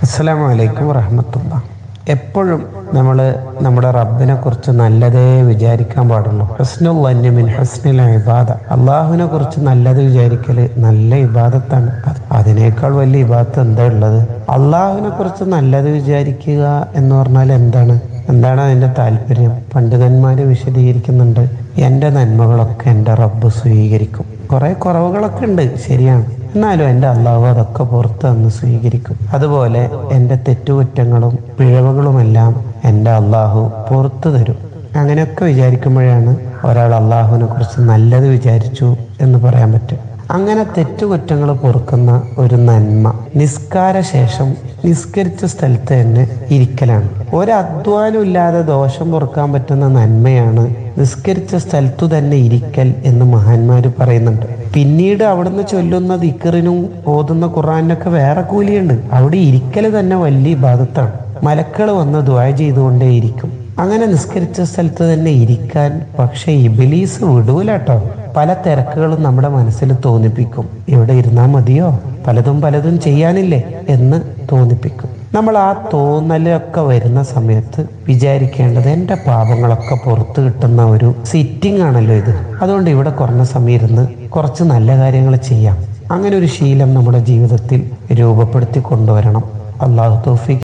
അസ്സലാമു അലൈക്കും വറഹ്മത്തുള്ളാഹി. എപ്പോഴും നമ്മൾ നമ്മുടെ റബ്ബിനെ കുറിച്ച് നല്ലതേ വിചാരിക്കാൻ പാടുള്ളൂ. ഹുസ്നുൽ വന്നി മിൻ ഹുസ്നിൽ ഇബാദ. അള്ളാഹുവിനെ കുറിച്ച് നല്ലത് വിചാരിക്കൽ നല്ല ഇബാദത്താണ്. അതിനേക്കാൾ വലിയ ഇബാദത്ത് എന്താ ഉള്ളത്? അള്ളാഹുവിനെ കുറിച്ച് നല്ലത് വിചാരിക്കുക എന്ന് പറഞ്ഞാൽ എന്താണ് അതിൻ്റെ താല്പര്യം? പണ്ഡിതന്മാർ വിശദീകരിക്കുന്നുണ്ട്. എൻ്റെ നന്മകളൊക്കെ എൻ്റെ റബ്ബ് സ്വീകരിക്കും. കുറേ കുറവുകളൊക്കെ ഉണ്ട്, ശരിയാണ്. എന്നാലും എൻ്റെ അള്ളാഹു അതൊക്കെ പുറത്ത് നിന്ന് സ്വീകരിക്കും. അതുപോലെ എൻ്റെ തെറ്റുകുറ്റങ്ങളും പിഴവുകളുമെല്ലാം എൻ്റെ അള്ളാഹു പുറത്തു തരും. അങ്ങനെയൊക്കെ വിചാരിക്കുമ്പോഴാണ് ഒരാൾ അള്ളാഹുവിനെ കുറിച്ച് നല്ലത് വിചാരിച്ചു എന്ന് പറയാൻ പറ്റും. അങ്ങനെ തെറ്റുകുറ്റങ്ങൾ പൊറുക്കുന്ന ഒരു നന്മ നിസ്കാര ശേഷം നിസ്കരിച്ച സ്ഥലത്ത് തന്നെ ഇരിക്കലാണ്. ഒരധ്വാനം ഇല്ലാതെ ദോഷം പൊറുക്കാൻ പറ്റുന്ന നന്മയാണ് നിസ്കരിച്ച സ്ഥലത്തു തന്നെ ഇരിക്കൽ എന്ന് മഹാന്മാർ പറയുന്നുണ്ട്. പിന്നീട് അവിടുന്ന് ചൊല്ലുന്ന ദിക്റിനും ഓതുന്ന ഖുർആനൊക്കെ വേറെ കൂലിയുണ്ട്. അവിടെ ഇരിക്കൽ തന്നെ വലിയ ഇബാദത്താണ്. മലക്കൾ വന്ന് ദുആ ചെയ്തുകൊണ്ടേയിരിക്കും. അങ്ങനെ നിസ്കരിച്ച സ്ഥലത്ത് തന്നെ ഇരിക്കാൻ പക്ഷെ ഇബ്ലീസ് വിടൂലട്ടോ. പല തിരക്കുകളും നമ്മുടെ മനസ്സിൽ തോന്നിപ്പിക്കും. ഇവിടെ ഇരുന്നാൽ മതിയോ, പലതും ചെയ്യാനില്ലേ എന്ന് തോന്നിപ്പിക്കും. നമ്മൾ ആ തോന്നലൊക്കെ വരുന്ന സമയത്ത് വിചാരിക്കേണ്ടത് എൻ്റെ പാപങ്ങളൊക്കെ പുറത്തു കിട്ടുന്ന ഒരു സിറ്റിംഗ് ആണല്ലോ ഇത്. അതുകൊണ്ട് ഇവിടെ കുറഞ്ഞ സമയം ഇരുന്ന് കുറച്ച് നല്ല കാര്യങ്ങൾ ചെയ്യാം. അങ്ങനെ ഒരു ശീലം നമ്മുടെ ജീവിതത്തിൽ രൂപപ്പെടുത്തി കൊണ്ടുവരണം. അല്ലാഹു തൗഫീഖ്